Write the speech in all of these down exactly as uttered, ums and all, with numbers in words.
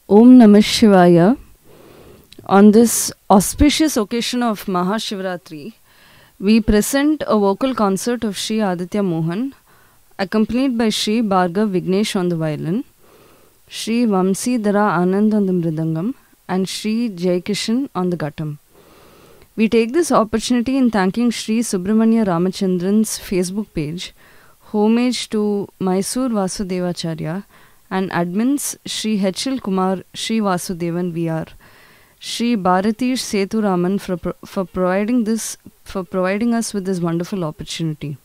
Om Namah Shivaya. On this auspicious occasion of Mahashivratri, we present a vocal concert of Sri Aditya Mohan, accompanied by Sri Bhargav Vignesh on the violin, Sri Vamsidhara Anand on the mridangam, and Sri Jayakishan on the ghattam. We take this opportunity in thanking Sri Subramanya Ramachandran's Facebook page, homage to Mysore Vasudevacharya, and admins Sri H L Kumar Sri Vasudevan V R, Sri Bharatish Sethuraman for, pro for providing this for providing us with this wonderful opportunity.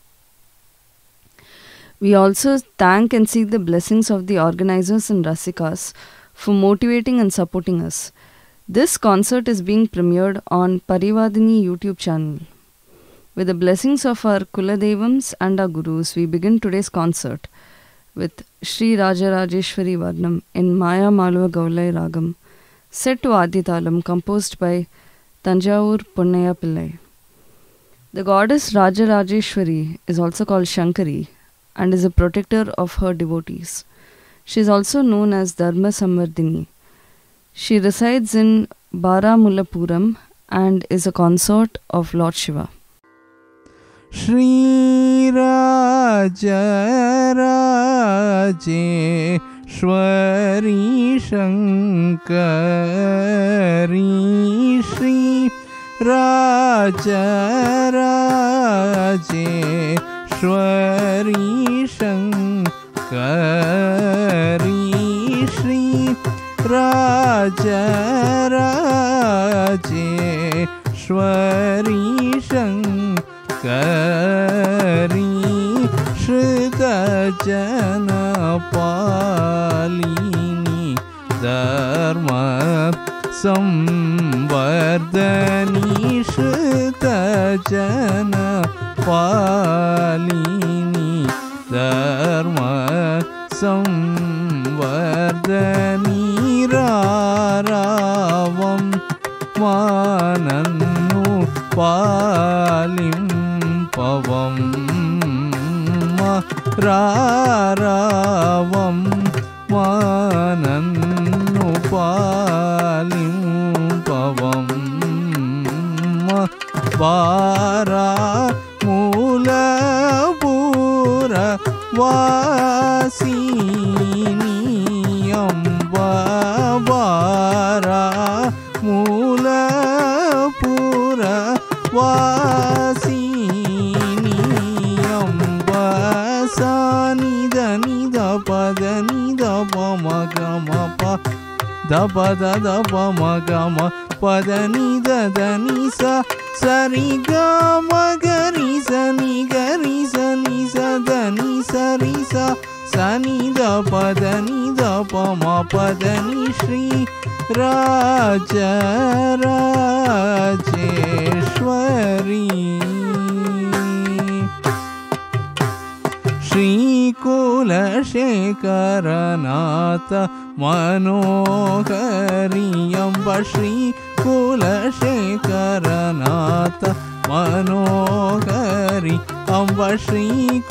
We also thank and seek the blessings of the organizers and Rasikas for motivating and supporting us. This concert is being premiered on Parivadini YouTube channel. With the blessings of our Kuladevams and our Gurus, we begin today's concert with Sri Rajarajeshwari Varnam in Maya Malava Gaulai Ragam, set to Aditalam, composed by Tanjavur Punnaya Pillai. The goddess Rajarajeshwari is also called Shankari and is a protector of her devotees. She is also known as Dharma Samvardhini. She resides in Baramullapuram and is a consort of Lord Shiva. Shri Rajarajeshwari Shankari, Shri Rajarajeshwari Shankari, Shri Rajarajeshwari Shankari, Kari Shrita Jana Palini Dharma Samvardhani, Shrita Jana Palini Dharma Samvardhani, Raravam Mananu Palim Pavam Raravam Mananu Palim Pavam Vara Mula Pura Vasini Amba, Vara Mula Pura Vasini Amba, Sanida Nida Pada Nida Pama Gama Pa Dapa Dada Pama Gama Pada Nida Danisa Sari Gama Gari Sani Gari Sani Sadani Sarisa Sanida Pada Nida Pama Padani, Shri Rajarajeshwari. Shri Kulashekaranatha Manohari Amba, Shri Kulashekaranatha Manohari Amba, Shri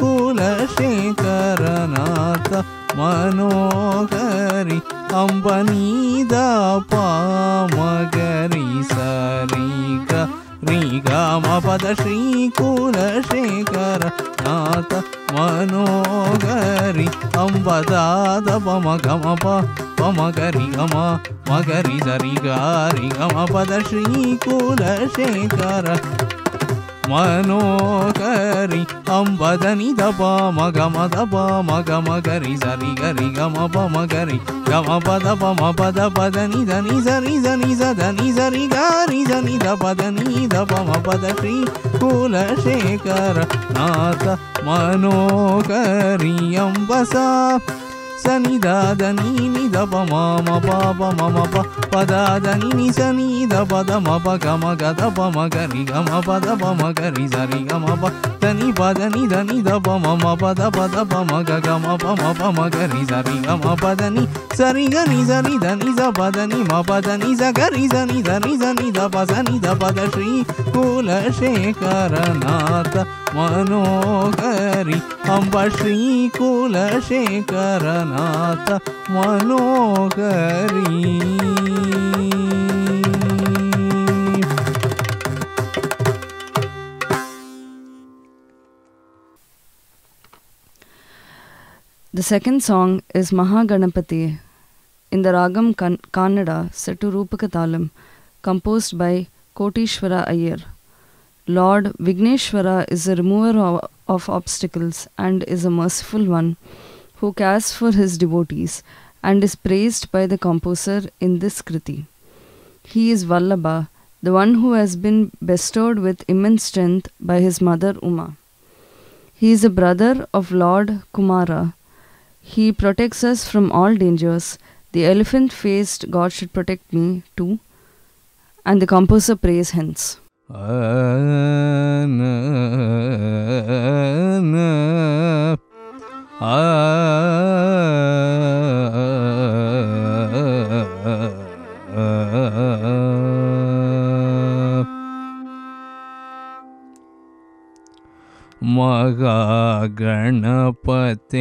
Kulashekaranatha Manohari Amba, Nida Pamagari Sarika Riga Mapada, Shri Kulashekaranatha Manohari Amba, Dada Pamagamapa Pamagari Gama Magari Zariga Riga Mapada, Shri Kulashekara Manohari Amba, Dani Dapa Magama Dapa Magama Gari Zari Gari Gama Pamagari Gama Pada Pama Pada Padani Dani Zari Zani Zadani Zari Gari Zani Dapa Dani Dapa Mapada, Shri Kulashekara Natha Manohari Amba, Sa Sanida Dani Nida Pama Papa Mama Pada Dani Ni Sanida Pada Mapa Gama Gada Pama Gari Gama Pada Pama Gari Zari Gama Pa Dani Pada Ni Dani Da Pama Pada Pada Pama Gama Pama Pama Gari Zari Gama Padani Sari Gani Zari Dani Za Padani Ma Padani Za Gari Zani Zani Zani Da Pa Zani Da Pada, Shri Kulashekaranatha मनोहरि Amb श्रीकुलशेखरनाथ मनोहरि The second song is Mahaganapati in the Ragam kan- Kannada set to Rupaka Talam, composed by Kotishwara Iyer. Lord Vigneshwara is a remover of, of obstacles and is a merciful one who cares for his devotees and is praised by the composer in this Kriti. He is Vallabha, the one who has been bestowed with immense strength by his mother Uma. He is a brother of Lord Kumara. He protects us from all dangers. The elephant-faced God should protect me too. And the composer prays hence. Ana, ana, Mahaganapate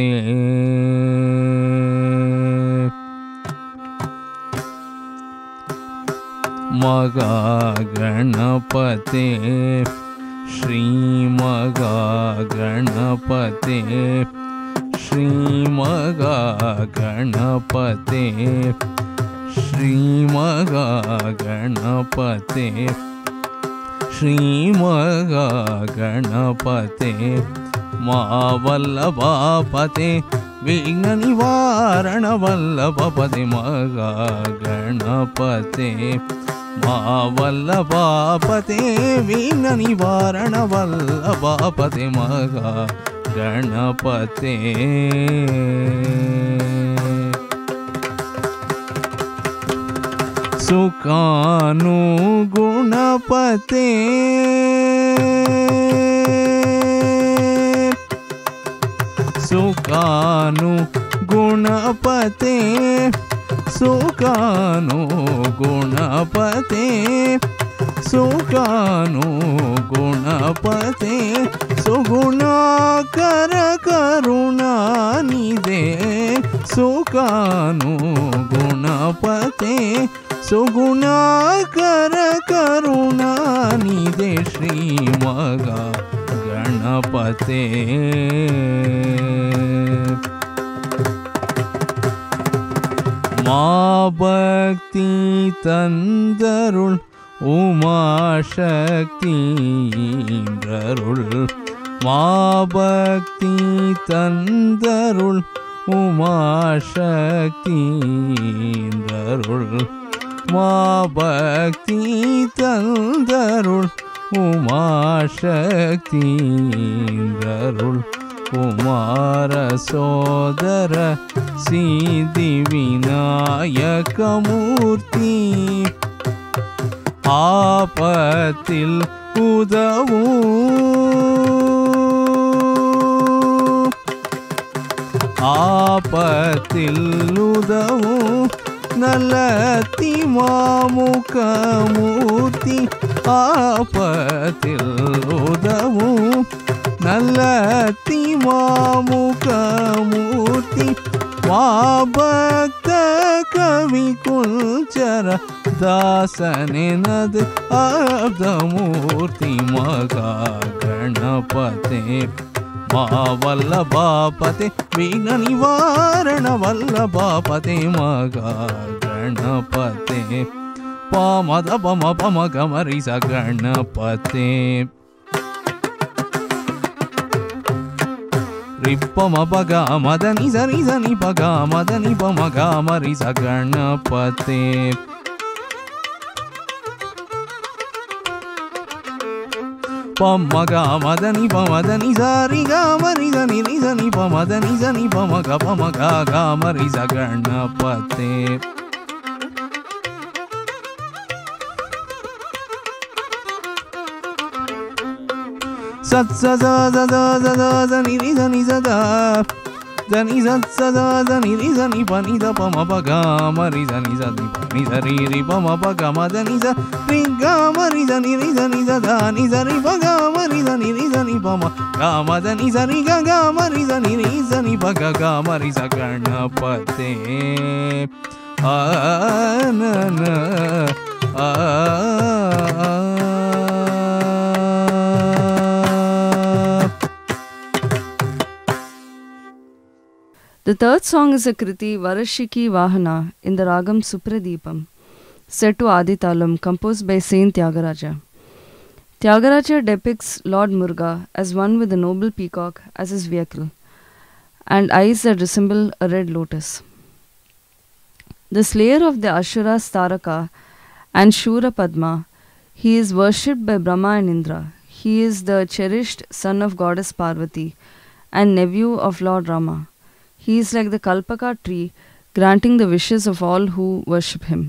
Mahaganapate Shri Mahaganapate Shri Mahaganapate Shri Mahaganapate Shri Mahaganapate Mahavallabhapate Vigna Nivarana Vallabhapate Mahaganapate Mahavallabhapate Vigna Nivarana Vallabhapate Mahaganapate Sukanu Gunapate Sukanu Gunapate Sukanu Gunapate Sukanu Gunapate Sugunakara Karuna Nide Sukanu Gunapate Sugunakara Karuna Nide Shri Mahaganapate Ma Bhakti Tandarul Uma Shakti Indrarul Ma Bhakti Tandarul Uma Shakti Indrarul Ma Bhakti Tandarul Uma Shakti Indrarul Kumara Sodara Siddhi Vinayaka Murti Aapathil Udavu Aapathil Udavu Nalati Mamukha Murti Aapathil Udavu Nalati Mamukha Murti Vabhakta Kavi Kulchara Dasanenad Abdamurti Mahaganapate Mahavallabhapate Vigna Nivarana Vallabhapate Mahaganapate Pamada Pama Pama Gamarisa Ganapate Rippama Paga Madani Zani Zani Paga Madani Pamaga Marisa Ganapate Pamaga Madani Pamadani Zari Gamari Zani Zani Pamadani Zani Pamaga Pamaga Gamarisa Ganapate Sat sa za za za za za za ni ni za ni za da దని సదా దని రి దని పని the పమ ప గ మరి దని దని పని దని రి పమ ప గ మ దని స రి గ మరి దని రి దని ద దని దని ప గ మరి దని రి దని పమ గ మ దని సరి గ గ మరి దని రి దని ప గ గ మరి స గణపతే ఆ న న ఆ The third song is a kriti Varashiki Vahana in the ragam Supradeepam, set to Aditalam, composed by Saint Tyagaraja. Tyagaraja depicts Lord Muruga as one with a noble peacock as his vehicle, and eyes that resemble a red lotus. The slayer of the Asuras Taraka and Shura Padma, he is worshipped by Brahma and Indra. He is the cherished son of goddess Parvati and nephew of Lord Rama. He is like the Kalpaka tree, granting the wishes of all who worship him.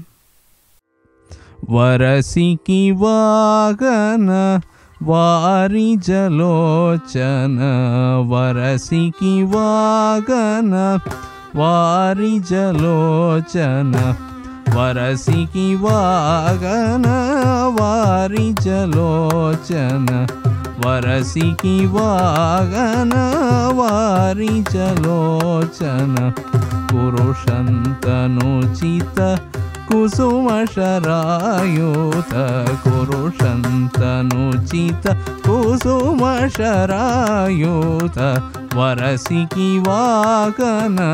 Varasiki Vagana Vari Jalochana Varasiki Vagana Vari Jalochana Varasiki Vagana Vari Jalochana Varasiki Vagana Vari Jalochana Kurushantanuchita Kusuma Sharayuta Kurushantanuchita Kusuma Sharayuta Varasiki Vagana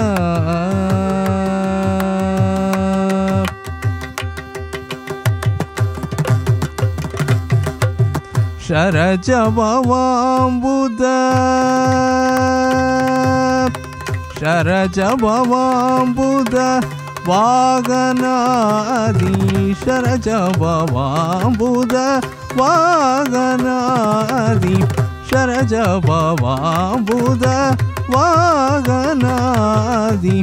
Sharajabavambuda Sharajabavambuda Vaganadi Sharajabavambuda Vaganadi Sharajabavambuda Vaganadi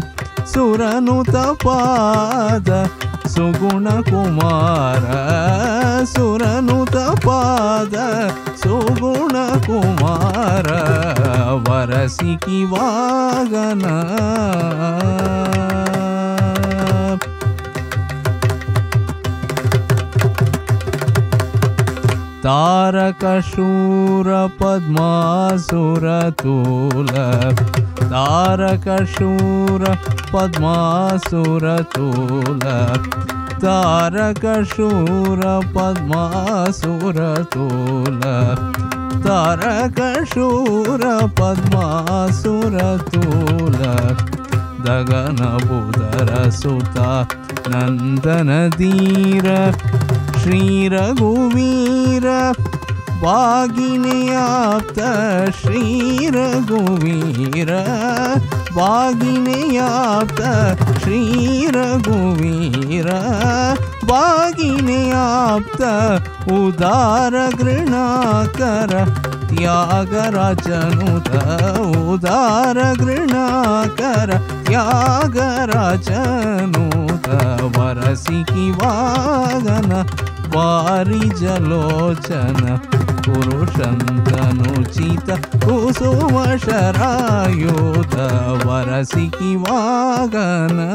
Suranutapada Suguna Kumara Suranutapada Suguna Kumara Varasiki Vagana Tarakashura Padmasura Tula Tarakashura Padmasura Tula Tarakashura Padmasura Tula Tarakashura Padmasura Tula Dagana Budara Sutta Nandana Dira Shri Raghuvira Bhagineyapta Shri Raghuvira Bhagineyapta Shri Raghuvira Bhagineyapta Udara Grinakara Tyagarajanuta Udara Grinakara Tyagarajanuta Varasiki Vagana Vari Jalochana Kurushantanuchita Kusuma Sharayuta Varasiki Vagana.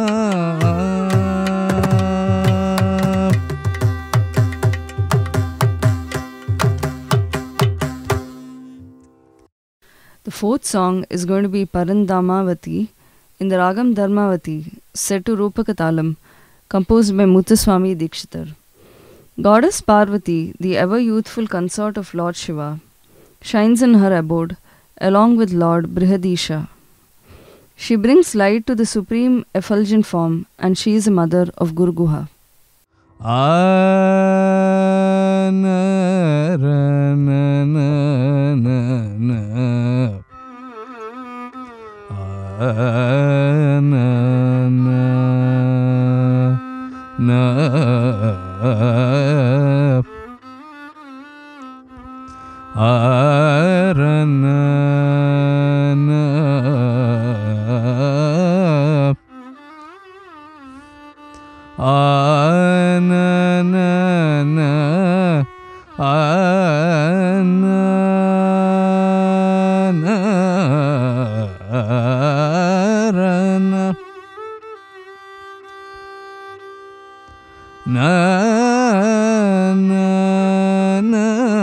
The fourth song is going to be Parandamavati in the ragam Dharmavati, set to Rupakatalam, composed by Muthuswami Dikshitar. Goddess Parvati, the ever-youthful consort of Lord Shiva, shines in her abode along with Lord Brihadisha. She brings light to the supreme effulgent form, and she is a mother of Guru Guha. Ah, na, ra, na, na, na, na. Ah, na, na, na. Ah, ra, na, na. Ah, na, na, na. Ah, na, na. na na na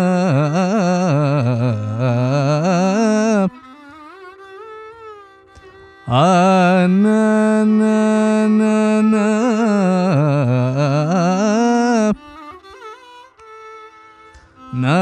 a na na na na na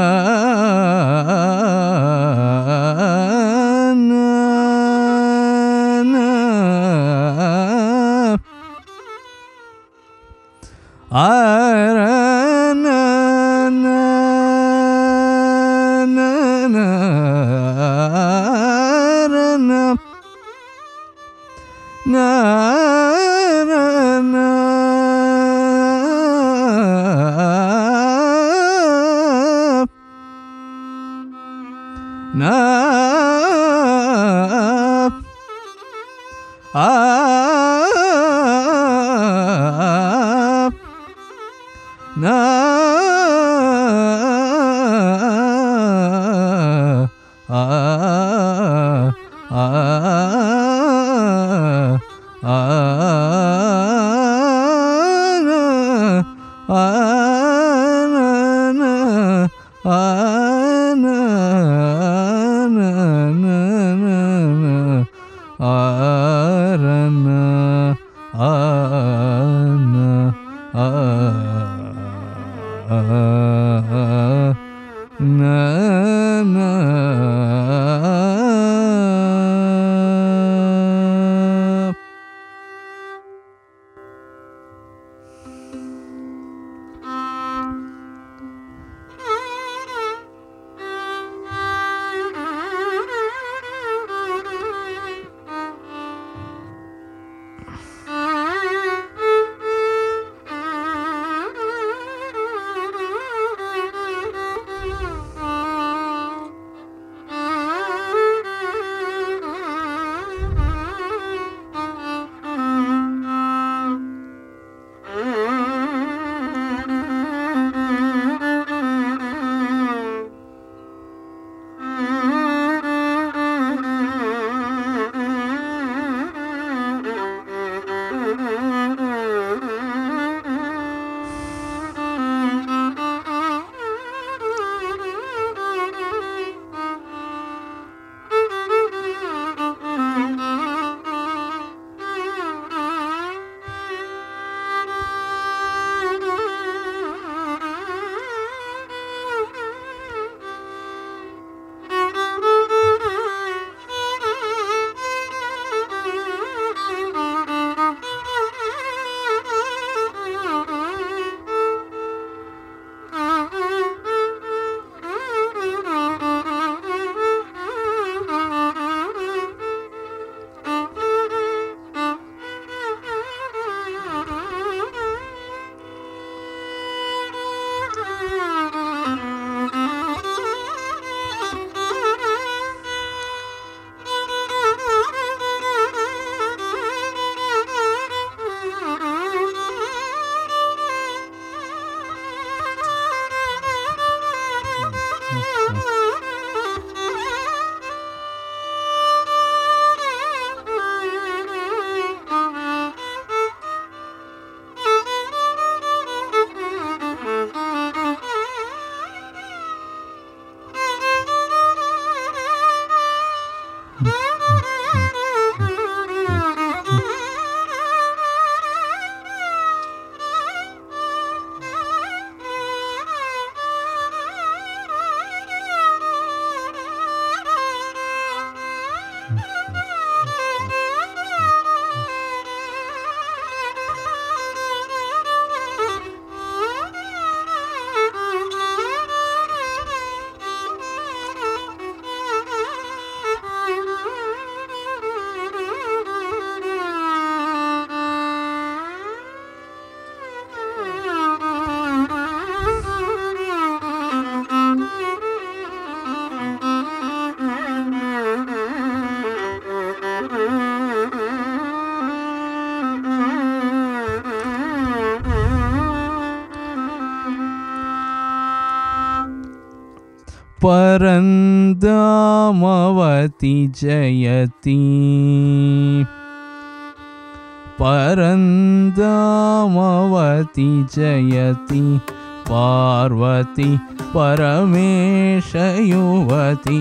परन्दामवति जयति परन्दामवति जयति पार्वती परमेश युवती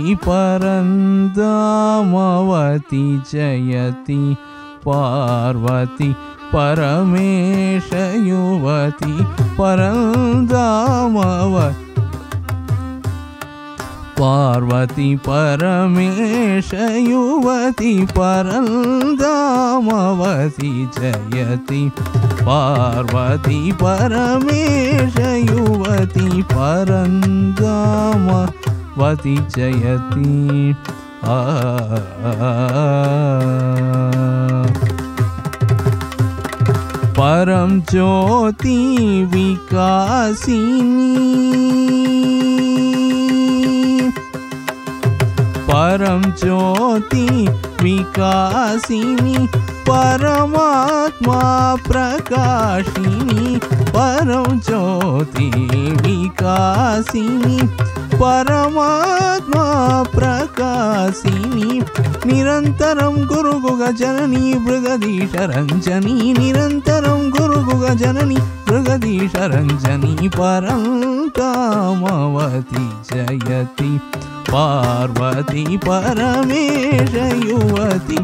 परन्दामवति जयति पार्वती परमेश युवती परन्दामवति पार्वती परमेश युवती परन्दामवति जयति पार्वती परमेश युवती परन्दामवति जयति आ परम ज्योति विकासिनी परम ज्योति विकासिनी परमात्मा प्रकाशिनी परम ज्योति विकासिनी परमात्मा प्रकाशिनी निरंतरं गुरुगुग जननी मृगधीश रंजनी निरंतरं गुरुगुग जननी मृगधीश रंजनी परन्दामवति जयति पार्वती परमेश युवती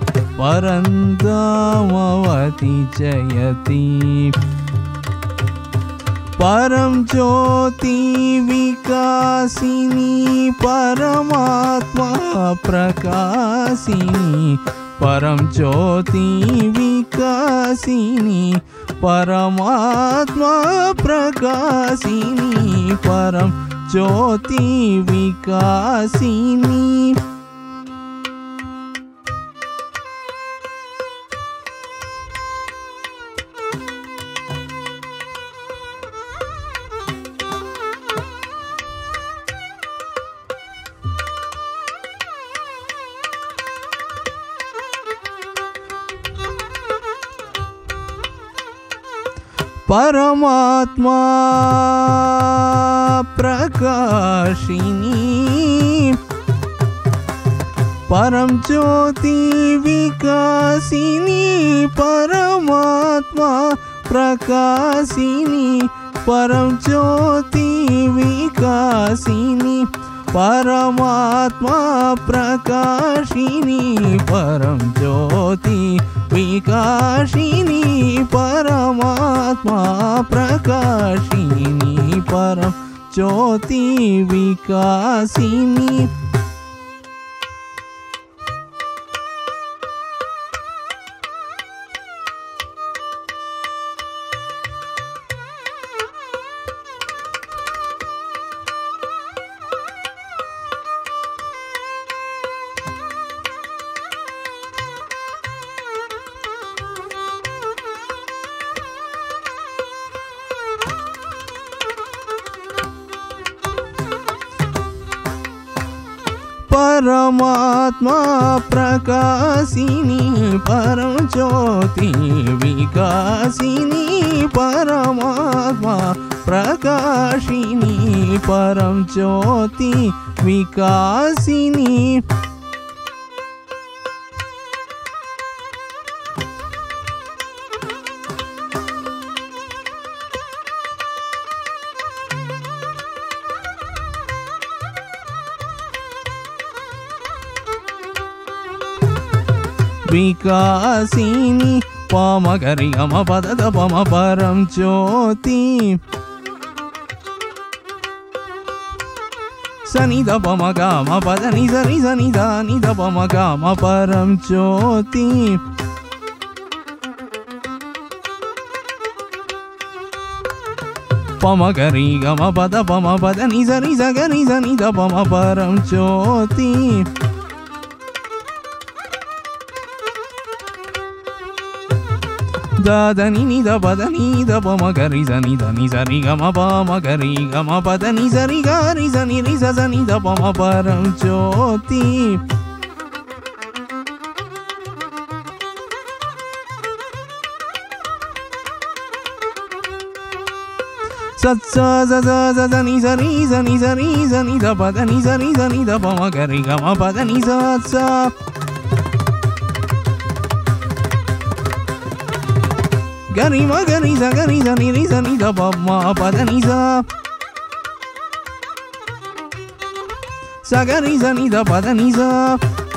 परन्दामवति जयति परम ज्योति विकासिनी परमात्मा प्रकाशिनी परम ज्योति विकासिनी परमात्मा प्रकाशिनी परम ज्योति विकासिनी परमात्मा प्रकाशिनी परम ज्योति विकासिनी परमात्मा प्रकाशिनी परम ज्योति विकासिनी परमात्मा प्रकाशिनी परम ज्योति विकासिनी परमात्मा प्रकाशिनी परम ज्योति विकासिनी परमात्मा प्रकाशिनी परम ज्योति विकासिनी परमात्मा प्रकाशिनी परम ज्योति विकासिनी विकासिनी पामगरि गम पद पम परम ज्योति सनि द पम गम पद नि सनि सनि द नि द पम गम परम ज्योति पमगरि गम पद पम पद नि सनि स गनि सनि द पम परम ज्योति दादनी नि द पदनी द पम गरि सनि द नि सरि गम पम गरि गम पदनी सरि गरि सनि रि स सनि द पम परम ज्योति सत् स स स स नि सरि सनि सरि सनि द पदनी सरि सनि द पम गरि गम पदनी सत् स gani ma gani sa gani sa ni ni sa ni da pa ma pa da ni sa sa gani sa ni da pa da ni sa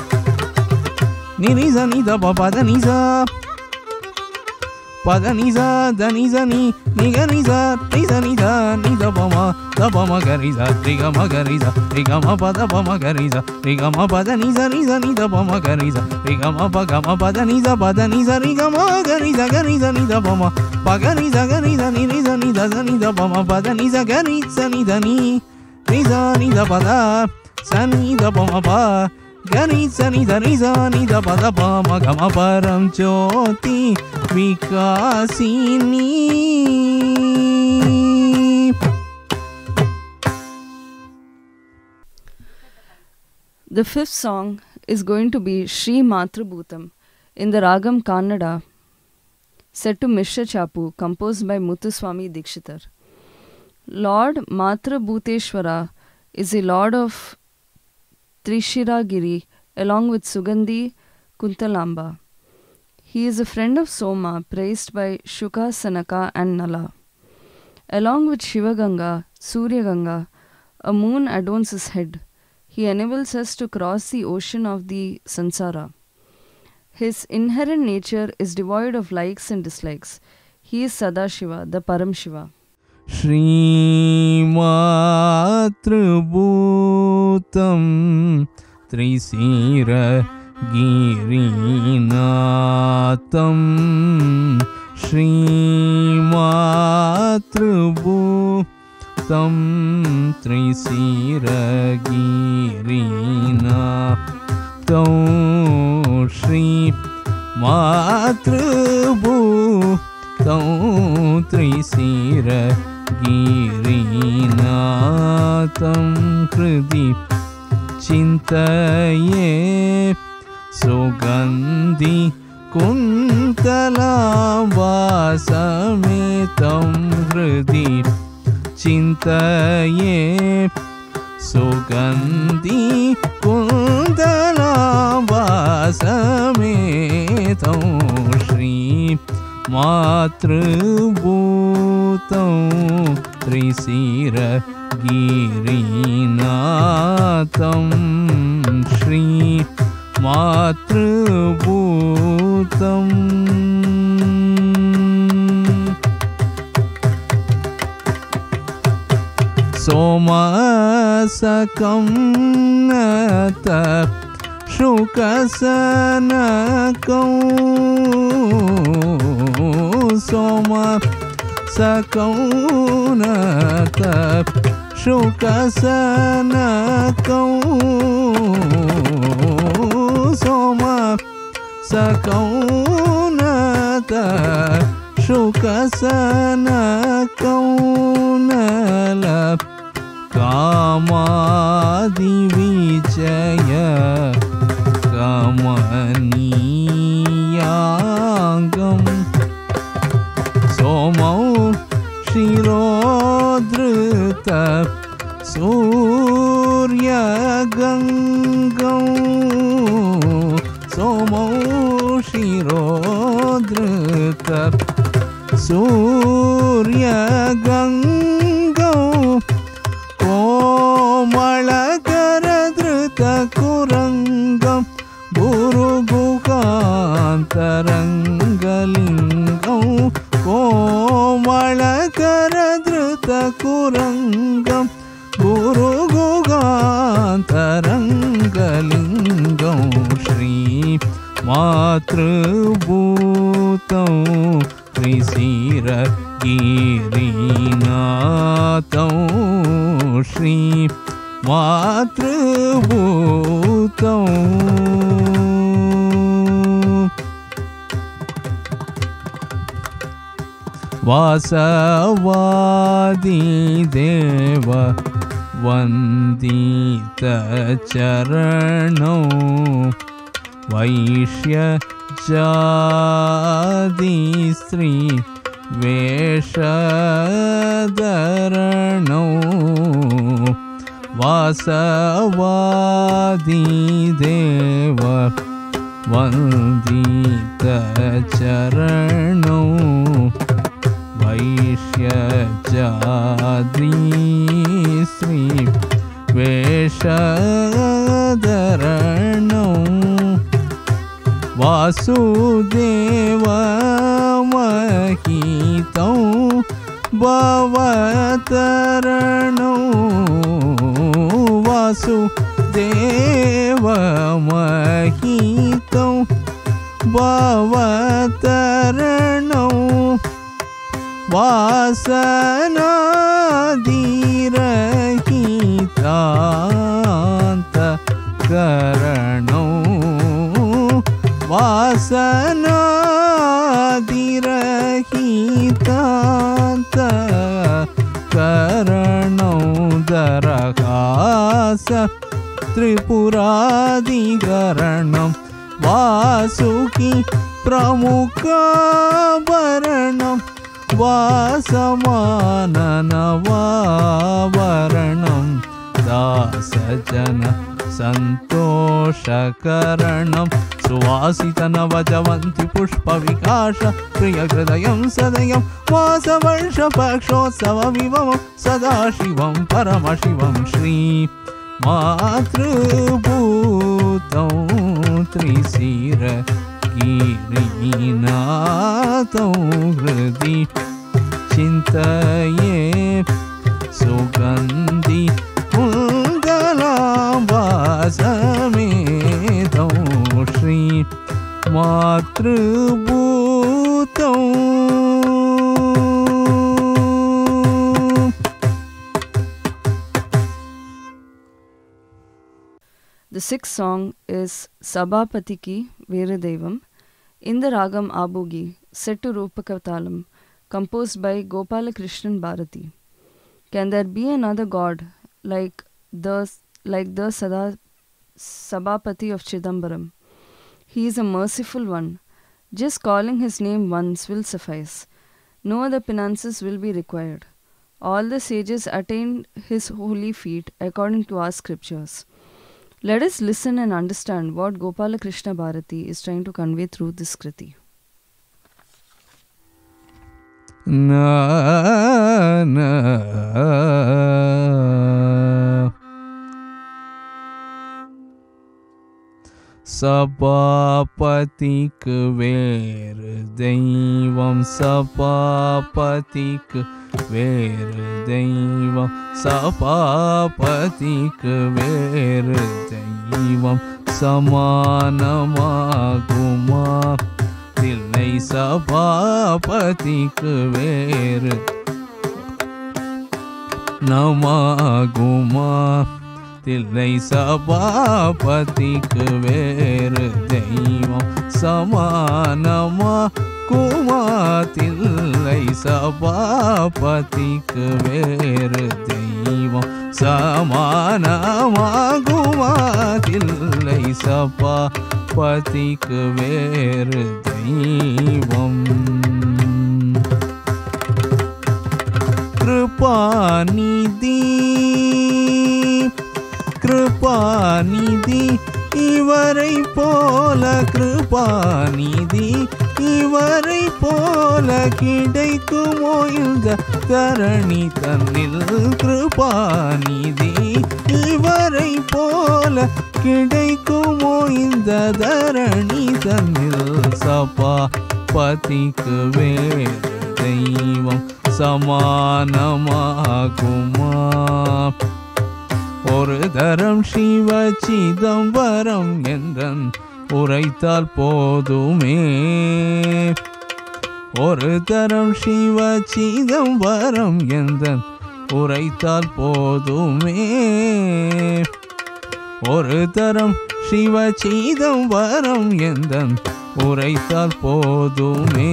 ni ni sa ni da pa pa da ni sa pa da ni sa da ni sa ni ni ga ni sa ni sa ni da ni da pa ma da pa ma ga ni sa ri ga ma ga ni sa ri ga ma pa da pa ma ga ni sa ri ga ma pa da ni sa ni sa ni da pa ma ga ni sa ri ga ma pa ga ma pa da ni sa pa da ni sa ri ga ma ga ni sa ga ni sa ni da pa ma pa ga ni sa ga ni sa ni ni sa ni da sa ni da pa ma pa da ni sa ga ni sa ni da ni ni sa ni da pa da sa ni da pa ma pa ga ni sa ni da ni sa ni da pa da pa ma ga ma param jyoti vikasini. The fifth song is going to be Sri Matrabhutam in the Ragam Kannada, set to Mishra Chapu, composed by Muthuswami Dikshitar. Lord Matrabhuteshwara is the Lord of Trishiragiri along with Sugandhi Kuntalamba. He is a friend of Soma, praised by Shuka, Sanaka and Nala. Along with Shivaganga, Suryaganga, a moon adorns his head. He enables us to cross the ocean of the Sansara. His inherent nature is devoid of likes and dislikes. He is Sadashiva, the Param Shiva. Shri Matrabhutam Trisira Girinatham Shri Matrabhutam Trisira Girinatham Shri Matrabhutam Trisira Girinatham Kriti Chintaye Sugandhi Kuntalambhasametam Kriti Chintaye Sugandhi Kuntalambhasametam Shri Matrabhutam Trisira Girinatham Shri Matrabhutam Somasakam Nata Shukasanakam Soma Sakaunata Shukasanakam Soma Sakaunata Shukasanakam Nala Kamadi Vijaya Kamaniyangam Somau Shirodhrita Surya Gangam Somau Shirodhrita Surya Gangam Komalakaradhrita Kurangam Guru Guhantarangalingam Komalakaradhrita Kurangam Guru Guhantarangalingam Shri Matrabhutam Trisira Girinatham Shri Matrabhutam Vasavadi Deva Vandita Charanam Vaishya Jadi Sri Veshadaranam Vasavadi Deva वन्दित चरणौ वैश्यजाद्री श्री वेषधरणौ वासुदेवमहितौ भवतरणौ वासुदेवमहितौ भवतरणौ वासनादिरहितान्तकरणौ वासनादिरहितान्तकरणौ दरहास त्रिपुरादिकरणं वासुकी प्रमुखाभरणं वासमाननवाभरणं दासजन सन्तोषकरणं सुवासितनवजवन्ति पुष्पविकाश प्रियहृदयं सदयं वासवर्षपक्षोत्सवविभवं सदाशिवं परमशिवं श्री मातृभूतौ त्रिशिरगिरिनाथौ हृदि चिन्तये सुगन्धि कुन्दलाम्बासमेतौ Shri मातृभूतौ. The sixth song is Sabhapati Ki Veeradevam in the Ragam Abhogi, set to Rupakatalam, composed by Gopalakrishnan Bharati. Can there be another god like the like the Sada Sabhapati of Chidambaram? He is a merciful one. Just calling his name once will suffice. No other penances will be required. All the sages attained his holy feet according to our scriptures. Let us listen and understand what Gopalakrishna Bharati is trying to convey through this kriti. Na na Sabhapatik Veeradevam Sabhapatik Veeradevam Sabhapatik Veeradevam Samanamaguma Tillai Sabhapatik Veeradevam Tillai Sabhapatik Veeradevam Samanamaguma Tillai Sabhapatik Veeradevam Samanamaguma Tillai Sabhapatik Veeradevam. Kripanidhi Kripanidhi இவரை போல கிருபாநிதி இவரை போல கிடைக்குமோ இந்த தரணி தன்னில் கிருபாநிதி இவரை போல கிடைக்குமோ இந்த தரணி தன்னில் சபாபதிக்கு வேறு தெய்வம் சமானமாகுமா ஒரு தரம் சிவ சிதம்பரம் என்றன் உரைத்தால் போதுமே ஒரு தரம் சிவ சிதம்பரம் என்றன் உரைத்தால் போதுமே ஒரு தரம் சிவ சிதம்பரம் என்றன் உரைத்தால் போதுமே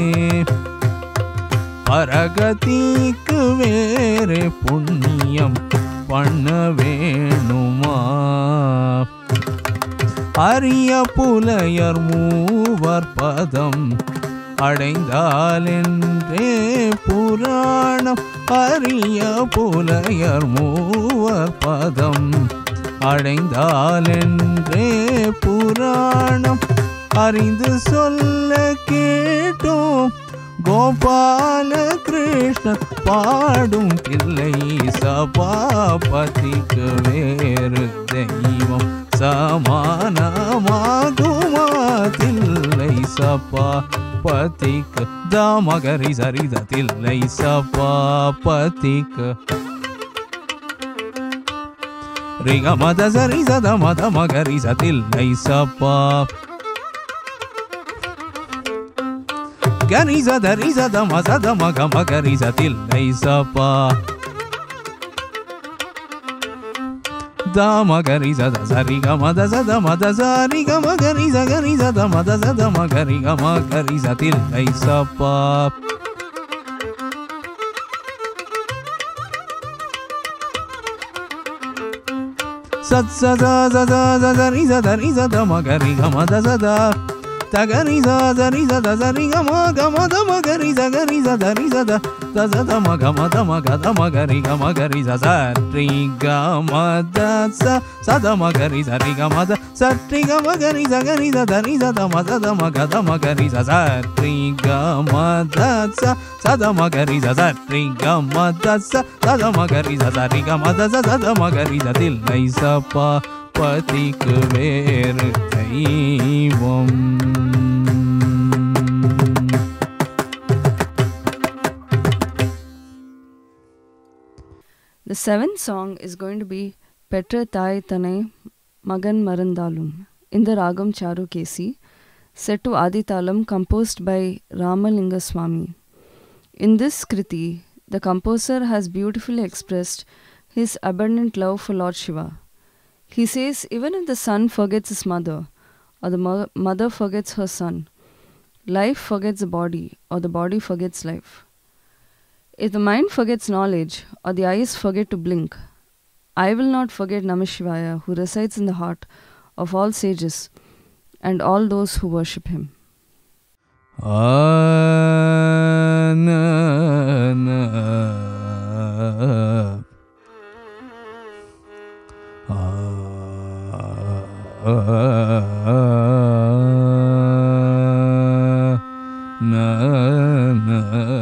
பரகதிக்கு வேறு புண்ணியம் பண்ண வேணுமா அரிய புலையர் மூவர் பதம் அடைந்தாலென்றே புராணம் அரிய புலையர் மூவர் பதம் அடைந்தாலென்றே புராணம் அறிந்து சொல்ல கேட்டோம் கோபால கிருஷ்ணன் பாடும் தில்லை சபாபதிக்கு வேறு தெய்வம் சமானமாகுமா தில்லை சபாபதிக்கு தாமகரி சரித தில்லை சபாபதிக்கு ரிக மத சரி சத மத மகரி சதில்லை சபா கரி சதரி சத மசத மக மகரி சதில்லை சபா தாமகரி சத சரி க மத சத மத சரி க மகரி சகரி சத மத சத மகரி க மகரி சதில்லை சபா சத் சத சத சரி சத ரி சத மகரி க மத சத தகரி சரி சத சரி க ம க மத மகரி சகரி சத ரி சத தசத மக மத மகத மகரி க மகரி சரி க மத ச சத மகரி சரி க மத சரி க மகரி சகரி சத ரி சத மதத மகத மகரி சரி க மத ச சத மகரி சரி க மத ச சத மகரி சரி க மத ச சத மகரி சதில்லை சபா பதிக்கு வேறு தெய்வம். The seventh song is going to be Petra Thai Thanai Magan Marandalum in the Ragam Charu Kesi, set to Aditalam, composed by Ramalinga Swami. In this kriti, the composer has beautifully expressed his abundant love for Lord Shiva. He says, even if the son forgets his mother, or the mo- mother forgets her son, life forgets the body, or the body forgets life. If the mind forgets knowledge, or the eyes forget to blink, I will not forget Namah Shivaya, who resides in the heart of all sages and all those who worship him. Ah, na, na. Ah, na, na.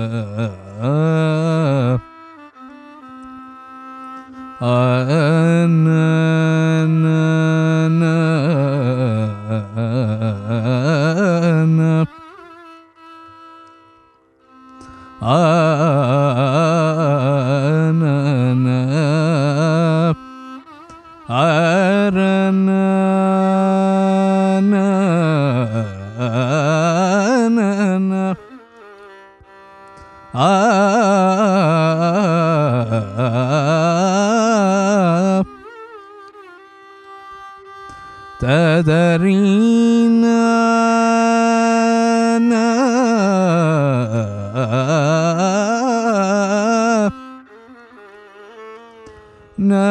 Ah, na, na, na, na. Ah, na, na. Ah, na, na, na, na. Ah, tadarina na na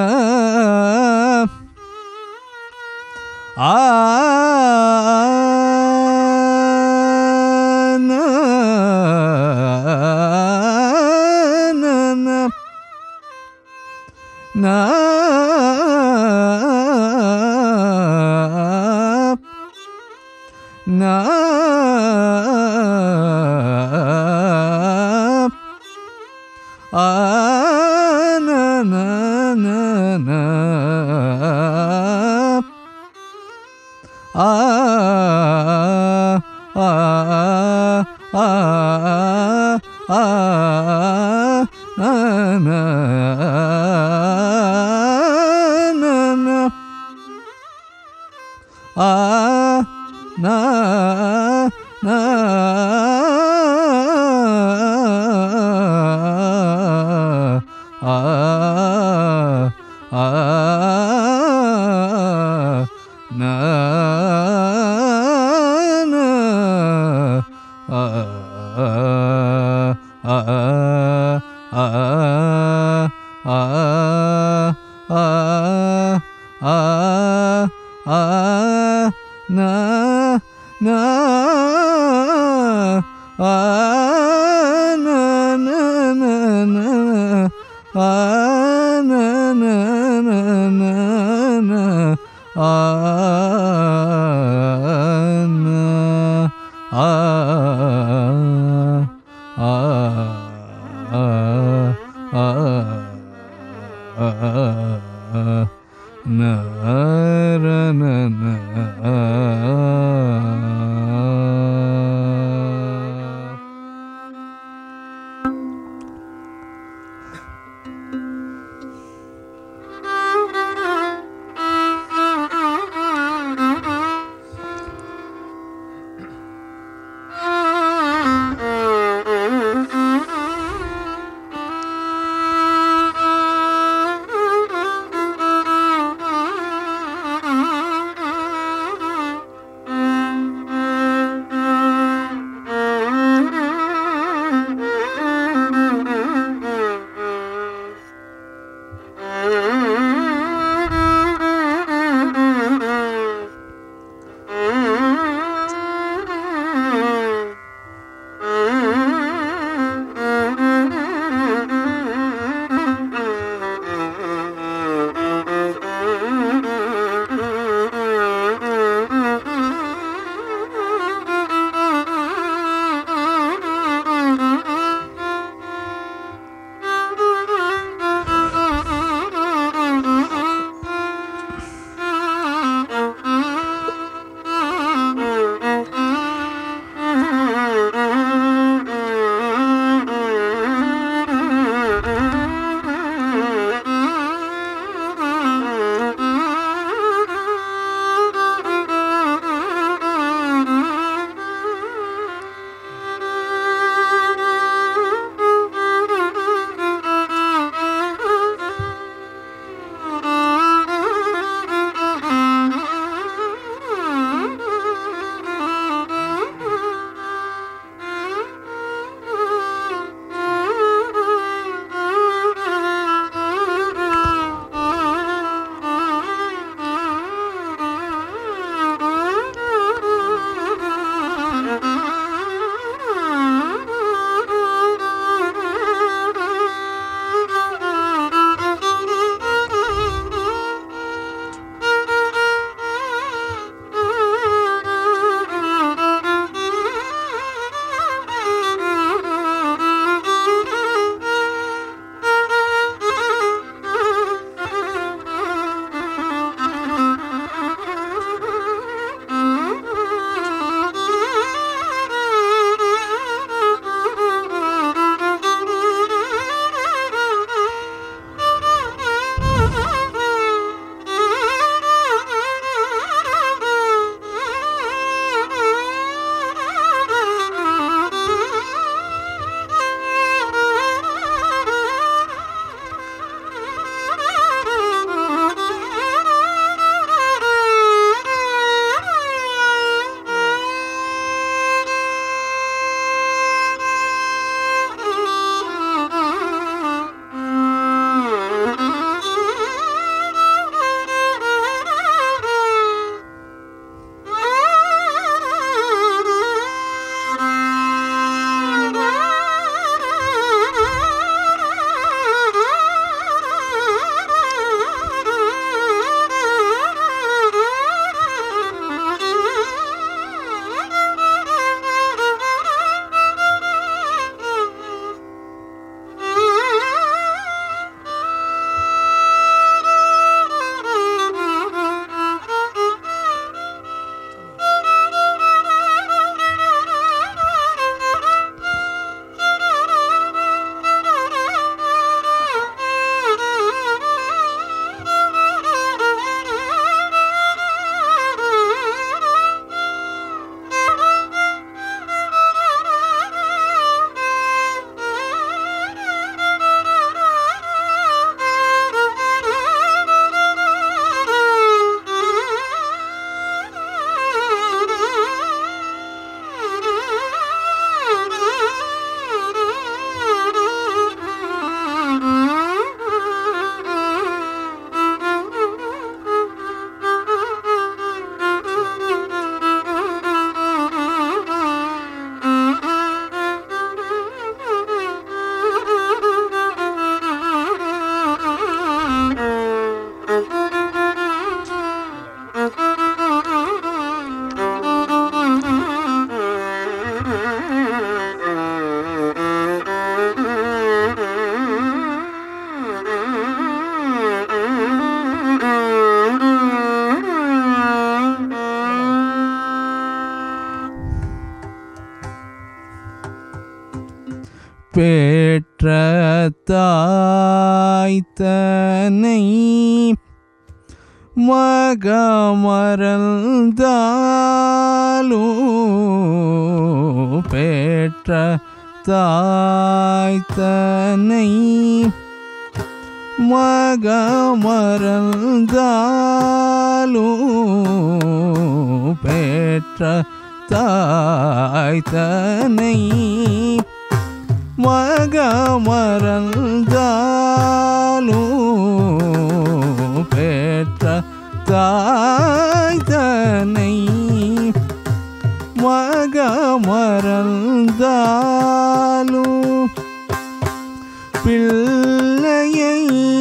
ah na na na na na ah na na na na ah ah ah ah na na na na ah na na ah ah na na ah ah ah ah ah ah na na ah na na na na ah na na na na na ah na பெற்ற தாய் தன்னை மகமறந்தாலும் பெற்ற தாய் தன்னை மகமறந்தாலும் பெற்ற தாய் தன்னை மகமறந்தாலும் பெற்ற தாய் தன்னை மகமறந்தாலும் பிள்ளையை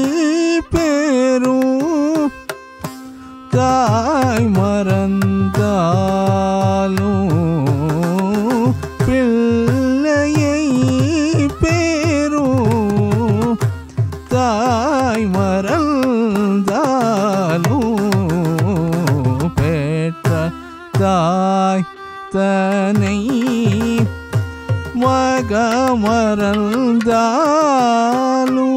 பெறும் தாய் மறந்தாலும் பிள்ளையை பெறும் தாய் மறந்தாலும் பெற்ற தாய் தன்னை மகமறந்தாலும்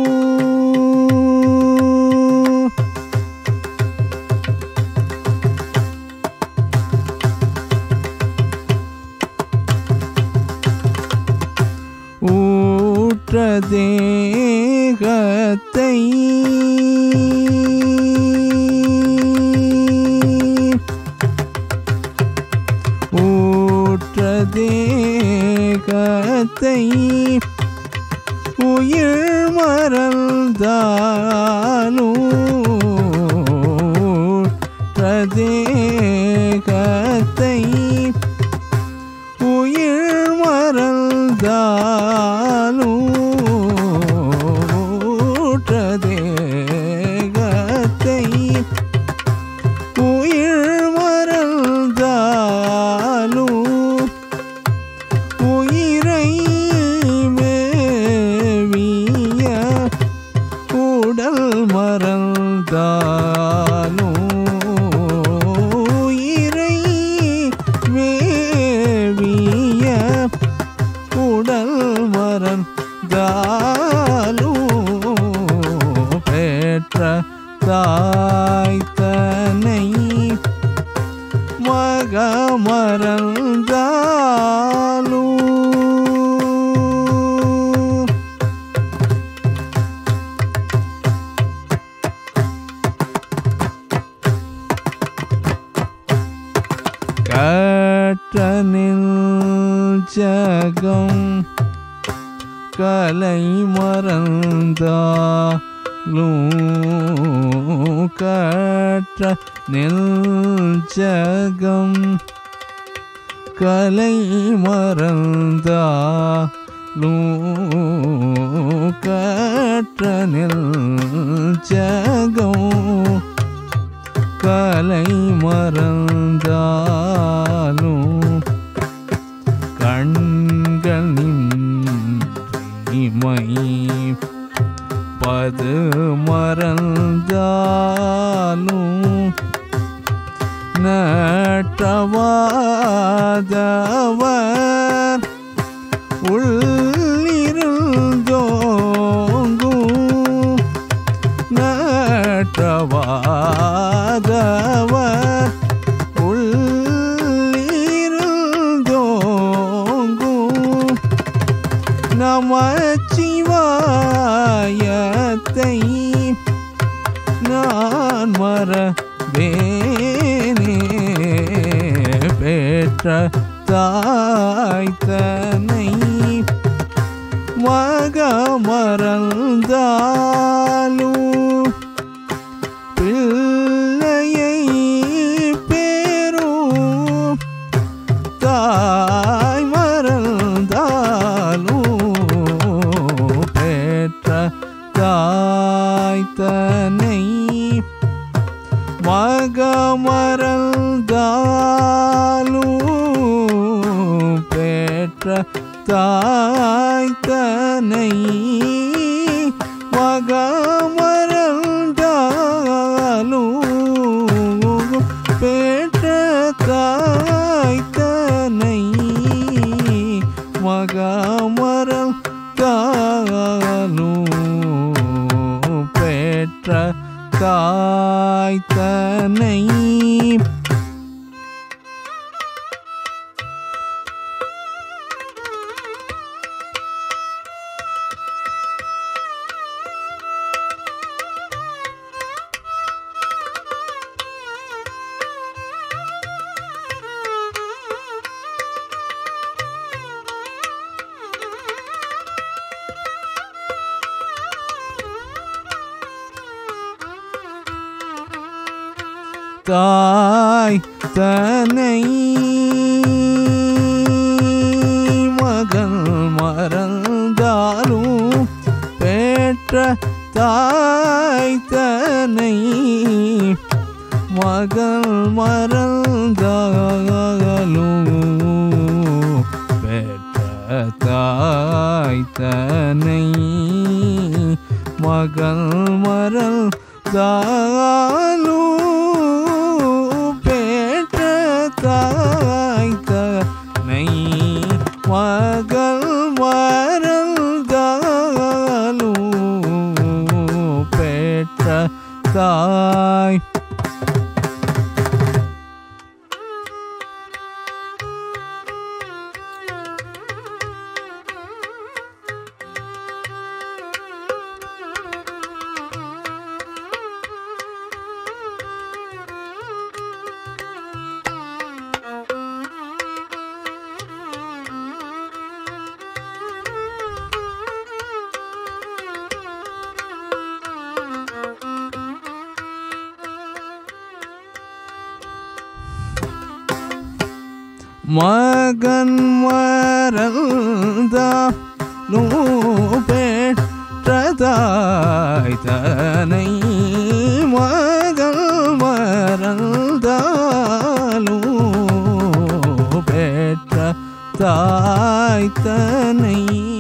ஊற்ற தேகத்தை ஊற்ற தேகத்தை உயிர் மறந்தாலும் ஊற்ற தேகத்தை உயிர் மறந்தாலும் ஊற்ற தேகத்தை உயிர் மறந்தாலும் உயிரை மேவிய உடல் மறந்தாலும் உயிரை மேவிய உடல் மறந்தாலும் பெற்ற தாய் தன்னை மகமறந்தாலும் கற்ற நெஞ்சகம் கலை மறந்தாலும் கற்ற நெஞ்சகம் கலை மறந்தாலும் கற்ற நெஞ்சகம் கலை மறந்தாலும் கண்கள் நின்றிமை பது மறந்தாலும் நட்டவாதவர் உள்ளிருந்தோங்கும் நட்டவாதவர் உள்ளிருந்தோங்கும் நமச்சிவாயத்தை நான் மறவேனே பெற்ற தாய் தன்னை மகமறந்தாலும் பிள்ளையை பெறும் தாய் மறந்தாலும் பெற்ற தாய் தன்னை மகமறந்தாலும் பெற்ற தாய் தன்னை மகமற பெற்ற தாய் தன்னை தாய் தன்னை மகன் மறந்தாலும் பெற்ற தாய் தன்னை மகன் மறந்தாலும் பெற்ற தாய் தன்னை மகன் மறந்தாலும் தாய் தன்னை மகள் மறந்தாலும் பெற்ற தாய் மகன் மறந்தாலும் பெற்ற தாய் தன்னை மகன் மறந்தாலும் பெற்ற தாய் தன்னை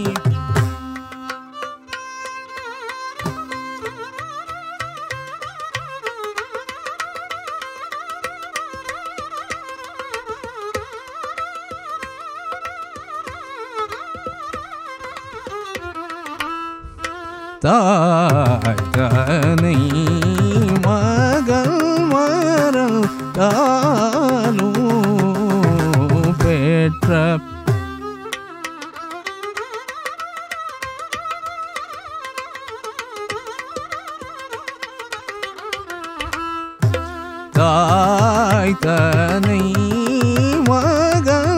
தாய் தன்னை மகள் மறந்தாலும் பெற்ற தாய் தன்னை மகள்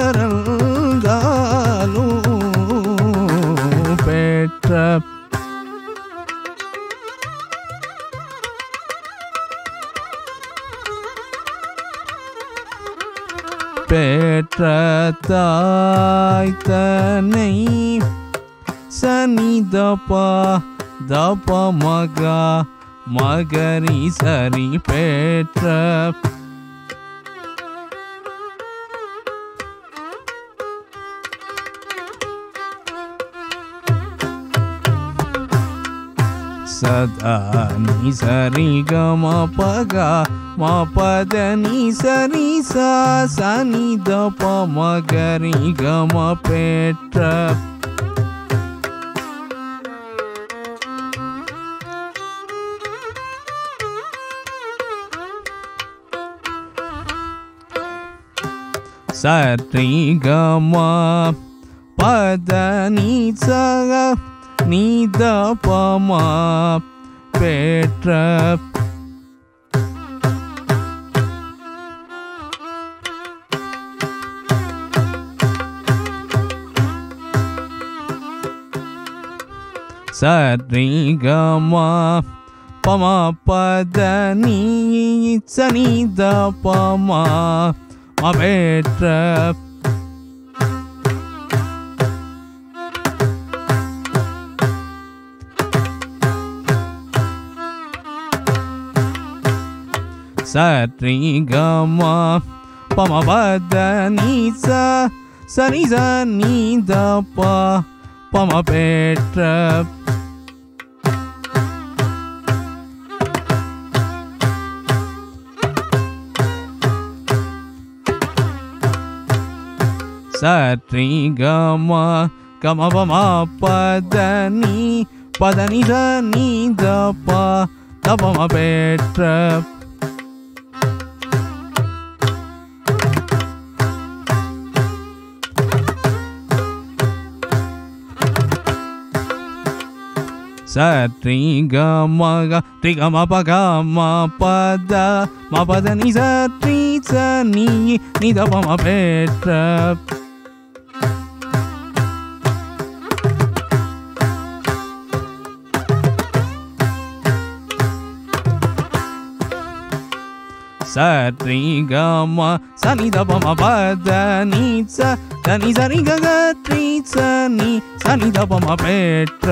மறந்தாலும் பெற்ற பெற்ற தாய் தன்னை சனி தபா தபா மகா மகரி சரி பெற்ற சதா நீ சரி கம பகா மா பத நீ சரி சா சனி தப மகரி கம பெற்ற சரி கம பத நீ சக நீ தப மா பெற்ற சரி கமா பமா பத நீ சனி தப மா பெற்ற சரி கமா பமா பத நீ சனி சனி தப பமா பெற்ற சரி கமா கம பமா பத நீ பதனி சனி தபா தபம பெற்ற சரி கமக திகம பகம பத மபதனி சரி சனி நிதபம பெற்ற சரி கம சனி தபம பதனி சனி சரி கரி சனி சனி தபம பெற்ற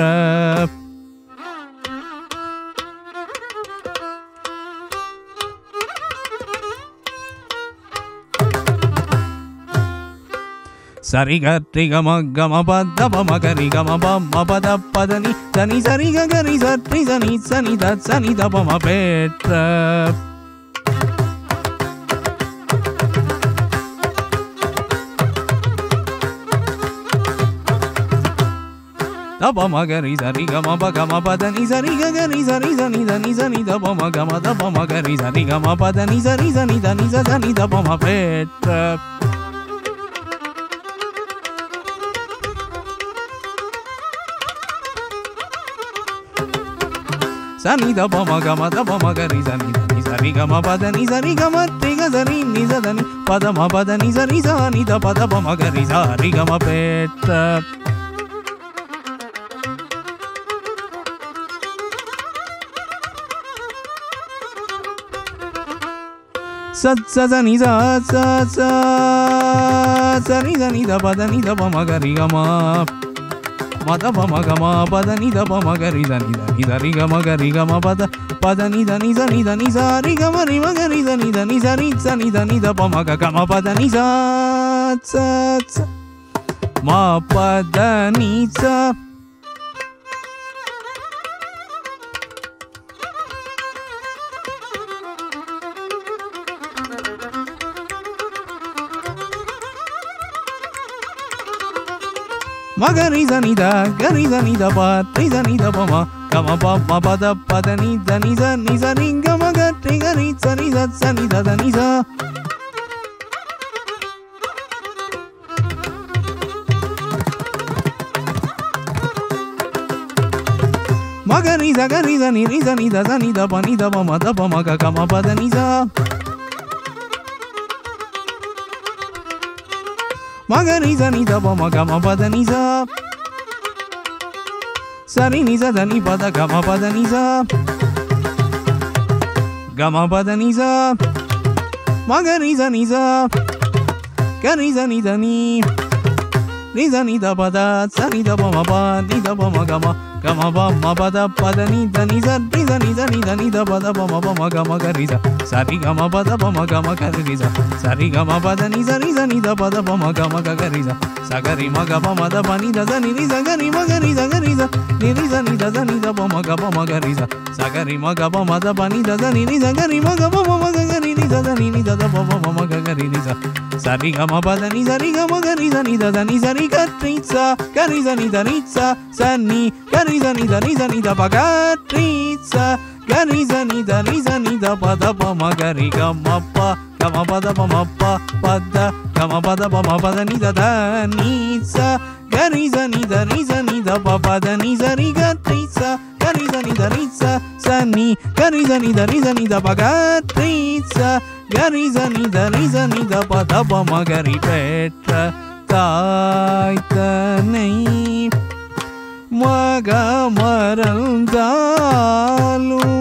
சரி கரி கம கம பத பம கரி கம பம பத பதனி சனி சரி கரி சரி சனி சனி த சனி தபம பெற்ற தபம கரி சரி கம பகம பதனி சரி கரி சரி சனி தனி சனி தபம கம தபம கரி சரி கம பதனி சரி சனி தனி சனி தபம பெற்ற சனி தபம கம தபம கரி சனி தனி சரி கம பதனி சரி கம திக சரி நிச தனி பதம பதனி சரி சனி த பதபம கரி சரி கம பெற்ற சத் சனி ச ச சனி சனி த பதனி தபம கரி கம மத பம கம பதனி தபம கரி சனி தனி சரி கம கரி கம பத பதனி தனி சனி தனி சரி கம ரிம கரி சனி தனி சரி சனி தனி தபம கம பதனி ச ச ம பதனி ச மகரி சனி த கரி சனி தப த்ரி சனி தபம கம பம பத பதனி தனி சனி சனி கம கரி கரி சனி த சனி த தனி ச மகரி சகரி சனி ரி சனி த சனி த பனி தபம தபம கம பதனி ச மகரி சனி தபம கம பதனி ச சரி நிச தனி பத கம பதனி ச கம பதனி ச மகரி சனி ச கரி சனி தனி ரி சனி த பத சனி தபம ப நி தபம கம கம பம பத பதனி தனி ச ரி சனி தனி தனி த பத பம பம கம கரி ச சரி கம பத பம கம கரி ச சரி கம பதனி சரி சனி த பத பம கம கரி ச சகரி ம கம மத பனி த சனி ரி சகரி மகரி சகரி ச நி ரி சனி த சனி த பம கம கரி ச சகரி ம கம மத பனி த சனி ரி சகரி ம கம மம கரி ரி த சனி ரி த பம மம கரி ரி ச சரி கம பதனி சரி கம கரி சனி த சனி சரி கரி ச கரி சனி த ரி ச சனி கரி சனி த ரி சனி த ப கரி ச கரி சனி த ரி சனி த பத பம கரி கம ப கம பத பம ப பத கம பத பம பதனி த தனி ச கரி சனி த ரி சனி த ப பதனி சரி கரி ச கரி சனி த ரி ச சனி கரி சனி த ரி சனி த ப கரி ச கரி சனி த ரி சனி த பத பம கரி பெற்ற தாய் தனை மக மறந்தாலும்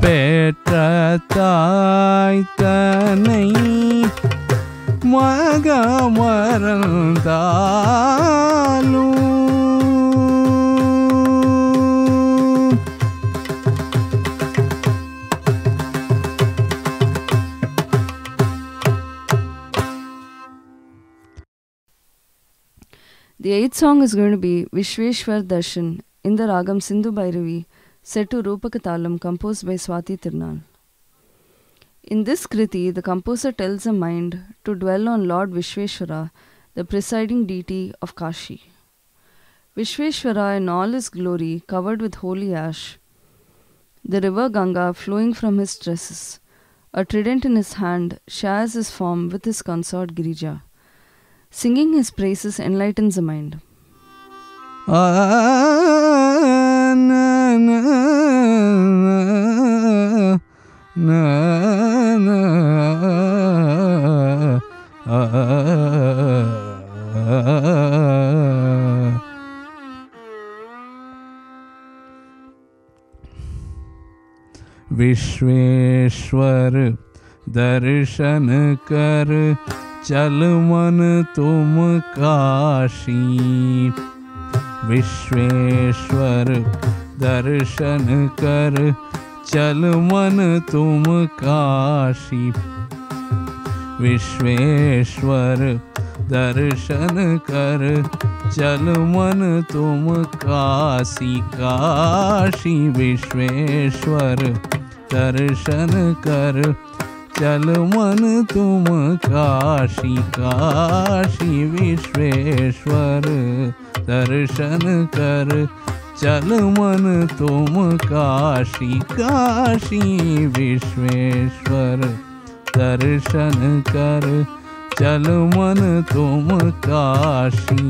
பெற்ற தாய் தன்னை மக மறந்தாலும் The eighth song is going to be Vishweshwar Darshan in the Ragam Sindhu Bhairavi, set to Rupakatalam, composed by Swati Tirunal. In this kriti, the composer tells the mind to dwell on Lord Vishweshwara, the presiding deity of Kashi. Vishweshwara in all his glory, covered with holy ash, the river Ganga flowing from his tresses, a trident in his hand, shares his form with his consort Girija. Singing his praises enlightens the mind. Ah, na, na, na, na, ah, Vishweshwar दर्शन कर चल मन तुम काशी विश्वेश्वर दर्शन कर चल मन तुम काशी विश्वेश्वर दर्शन कर चल मन तुम काशी काशी विश्वेश्वर दर्शन कर चल मन तुम काशी काशी विश्वेश्वर दर्शन कर चल मन तुम काशी काशी विश्वेश्वर दर्शन कर चल मन तुम काशी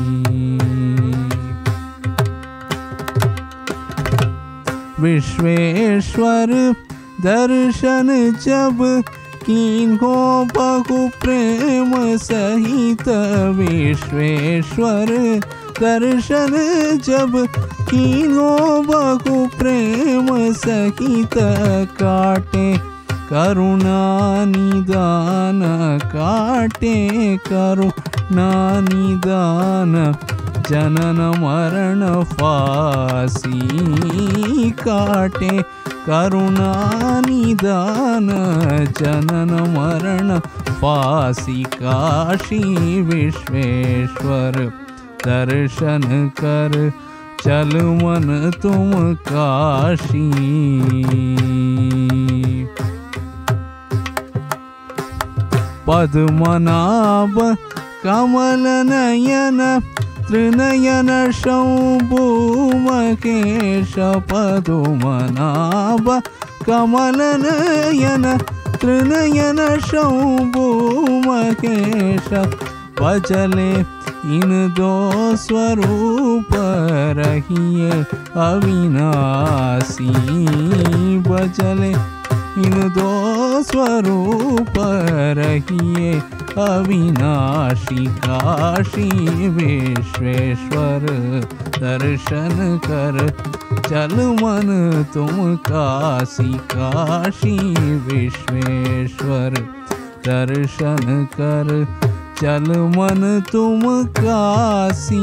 विश्वेश्वर दर्शन जब कीन्हो बहु प्रेम सहित विश्वेश्वर दर्शन जब कीन्हो बहु प्रेम सहित काटे करुणा निदान काटे करुणा निदान जनन मरण फासी काटे करुणा निदान जनन मरण फासी काशी विश्वेश्वर दर्शन कर चल मन तुम काशी पद्मनाभ कमल नयन त्रिनयन शंभु महेश पद्मनाभ कमल नयन त्रिनयन शंभु महेश बचले इन दो स्वरूप रहिए अविनाशी बचले इन दो स्वरूप रहिए अविनाशी काशी विश्वेश्वर दर्शन कर चल मन तुम काशी काशी विश्वेश्वर दर्शन कर चल मन तुम Kashi.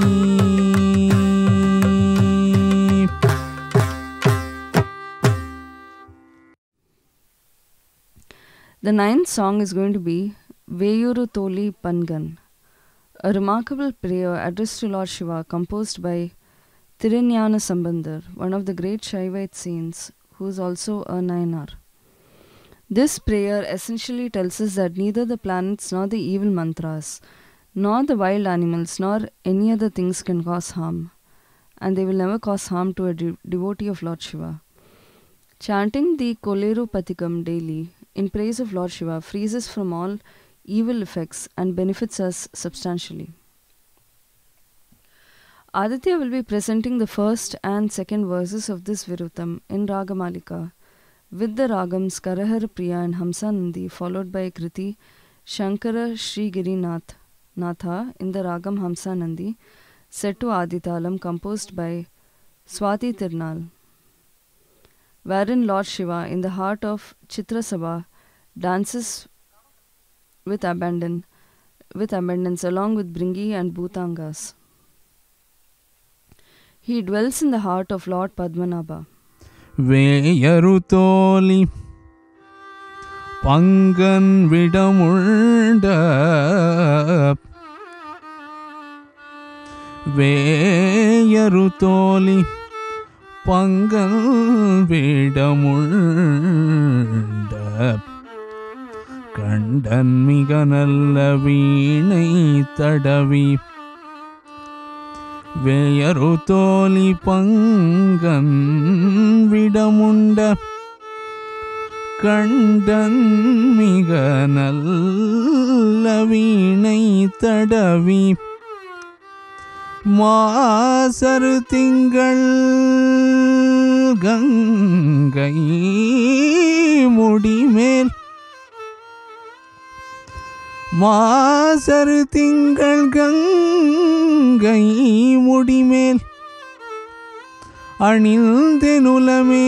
The ninth song is going to be Veyuru Toli Pangan, a remarkable prayer addressed to Lord Shiva, composed by Tirunjana Sambandar, one of the great Shaivite saints, who is also a Nayanar. This prayer essentially tells us that neither the planets nor the evil mantras, nor the wild animals, nor any other things can cause harm, and they will never cause harm to a de- devotee of Lord Shiva. Chanting the Koleru Patikam daily in praise of Lord Shiva frees us from all evil effects and benefits us substantially. Aditya will be presenting the first and second verses of this Virutam in Ragamalika with the Ragams Karahara Priya and Hamsa Nandi, followed by Kriti Shankara Sri Girinath Natha in the Ragam Hamsa Nandi, set to Aditalam, composed by Swati Tirunal. wherein Lord Shiva, in the heart of Chitrasabha, dances with abandon, with abundance along with Bringi and Bhutangas. He dwells in the heart of Lord Padmanabha. Veyarutoli Pangan Vidamunda Veyarutoli Pangan Vidamunda Kandan Miganalla Veenai Tadavi Veyarutoli Pangan Vidamunda Kandan Miganalla Veenai Tadavi Maasar Tingal Gangai Mudimel Maasar Tingal Gangai Mudimel Anindhenulame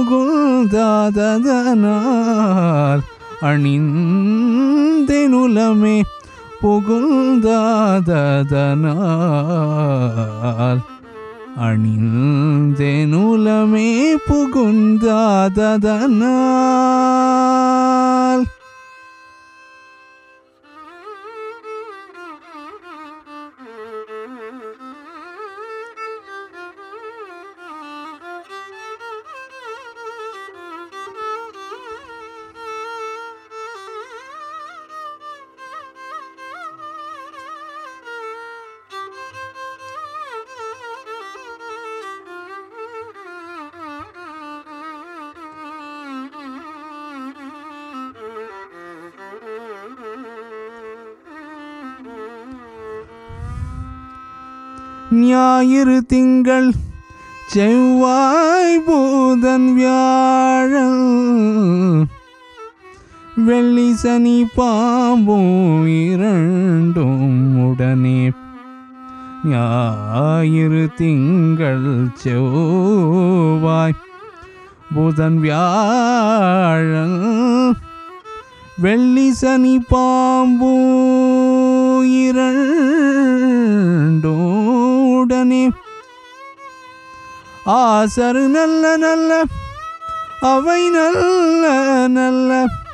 Pugundadadanal Anindhenulame Pugundadadanal Anindhenulame Pugundadadanal ஞாயிறு திங்கள் செவ்வாய் புதன் வியாழன் வெள்ளி சனி பாம்பும் இரண்டும் உடனே ஞாயிறு திங்கள் செவ்வாய் புதன் வியாழன் வெள்ளி சனி பாம்பும் இரண்டும் உடனே ஆசரு நல்ல நல்ல அவை நல்ல நல்ல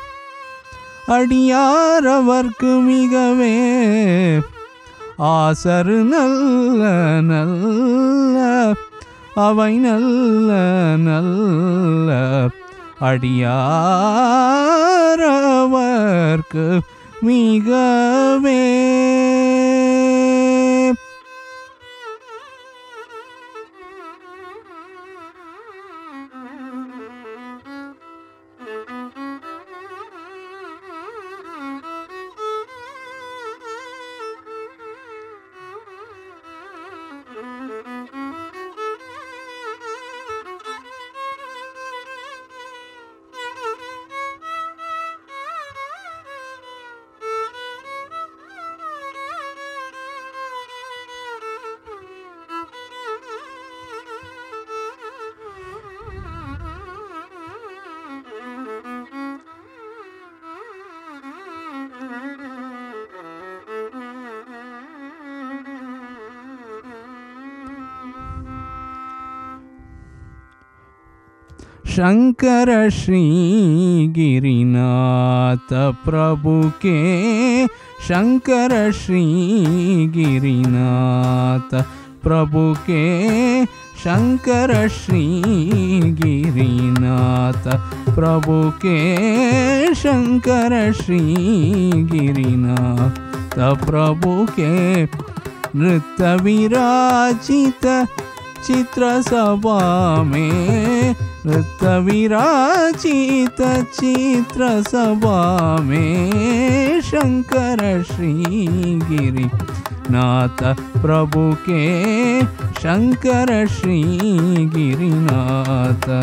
அடியார் அவர்க்கு மிகவே ஆசரு நல்ல நல்ல அவை நல்ல நல்ல அடியார் அவர்க்கு மிகவே शंकर श्री गिरिनाथ प्रभु के शंकर श्री गिरिनाथ प्रभु के शंकर श्री गिरिनाथ प्रभु के शंकर श्री गिरिनाथ प्रभु के नृत्य विराजित चित्र सभा में नृत्य विराजित चित्र सभा में शंकर श्री गिरिनाथ प्रभु के शंकर श्री गिरिनाथ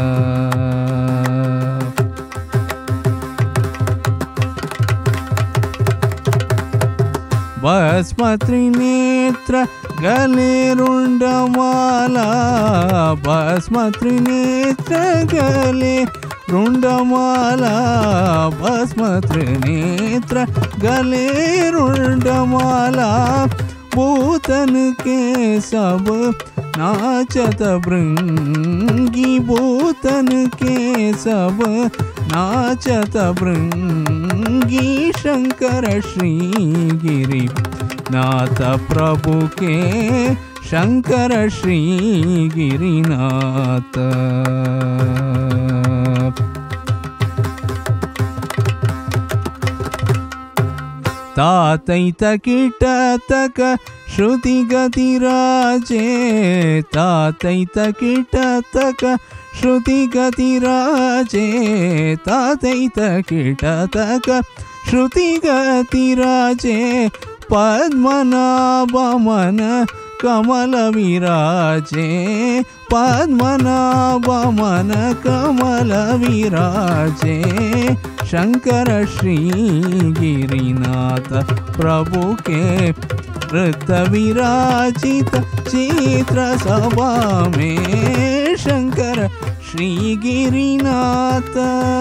भस्म त्रिनेत्र नेत्र गले रुंडमाला भस्म त्रिनेत्र गले रुंडमाला भस्म त्रिनेत्र गले रुंडमाला भूतन के सब नाचत भृंगी भूतन के सब नाचत भृंगी शंकर श्री गिरि नाथ प्रभु के शंकर श्री गिरिनाथ तातैत कीटतक श्रुति गतिराजे तातैत कीटतक श्रुति गतिराजे तातैत कीटतक श्रुति गतिराजे पद्मनाभमन कमल विराजे पद्मनाभमन कमल विराजे शंकर श्री गिरिनाथ प्रभु के वृत्त विराजित चित्र सभा में Shankar Shri Girinath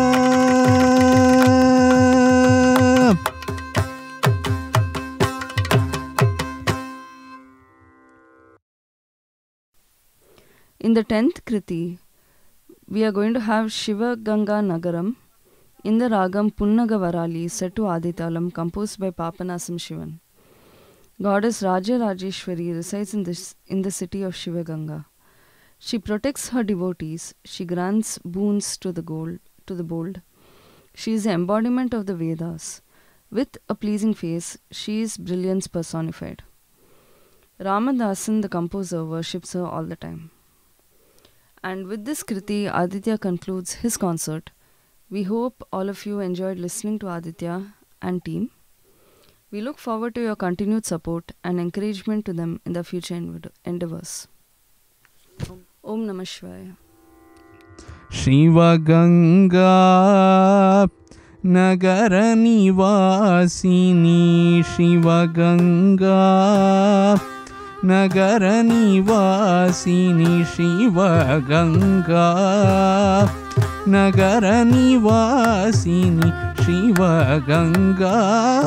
In the tenth Kriti, we are going to have Shiva Ganga Nagaram in the Ragam Punnagavarali set to Aditalam, composed by Papanasam Shivan. Goddess Raja Rajeshwari resides in, this, in the city of Shiva Ganga. She protects her devotees. She grants boons to the, gold, to the bold. She is the embodiment of the Vedas. With a pleasing face, she is brilliance personified. Ramadasan, the composer, worships her all the time. And with this Kriti, Aditya concludes his concert. We hope all of you enjoyed listening to Aditya and team. We look forward to your continued support and encouragement to them in their future endeavors. Om Namah Shivaya. Shiva Ganga Nagara Nivasini Shiva Ganga Nagara Nivasini Shiva Ganga Nagara Nivasini Shiva Ganga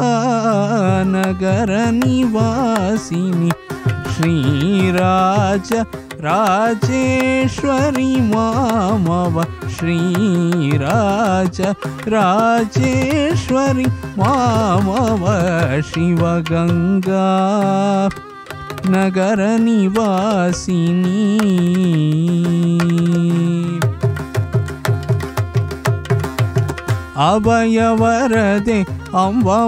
Nagara Nivasini Shri Raja Rajeshwari Mamava Shri Raja Rajeshwari Mamava Shiva Ganga Nagara Nivasini Abhaya Varade Amba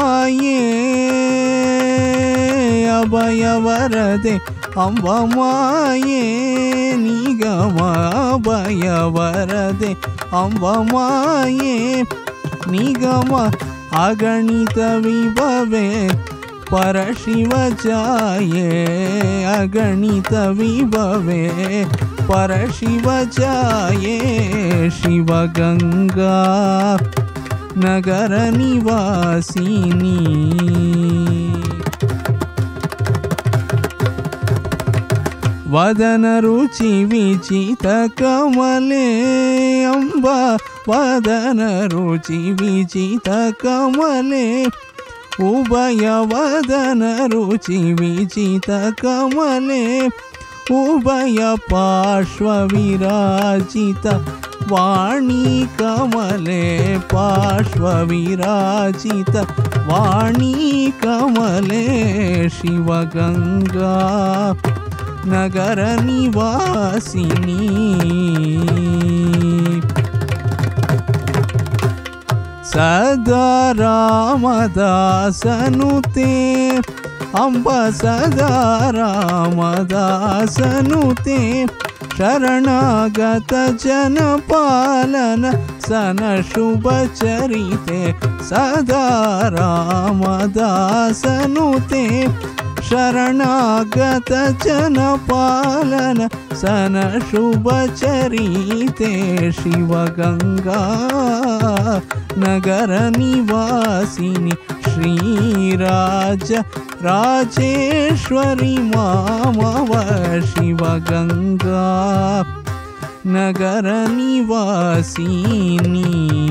Maye Abhaya Varade Amba Maye Nigama Abhaya Varade Amba Maye Nigama Aganita Vibhave Parashiva Jaye Aganita Vibhave Parashiva Jaye Shiva Ganga Nagara Nivasini Vadana Ruchi Vichita Kamale Amba Vadana Ruchi Vichita Kamale Ubhaya Vadana Ruchi Vichita Kamale Ubhaya Pashva Virajita Vani Kamale Pashva Virajita Vani Kamale Shiva Ganga Nagara Nivasini Sada Ramadasanute Amba Sada Ramadasanute Sharanagata Janapalana Sana Shubha Charite Sada Ramadasanute शरणागत जनपालन सन शुभचरिते शिवगंगा नगर निवासिनी श्रीराज राजेश्वरी मामव शिवगंगा नगर निवासिनी।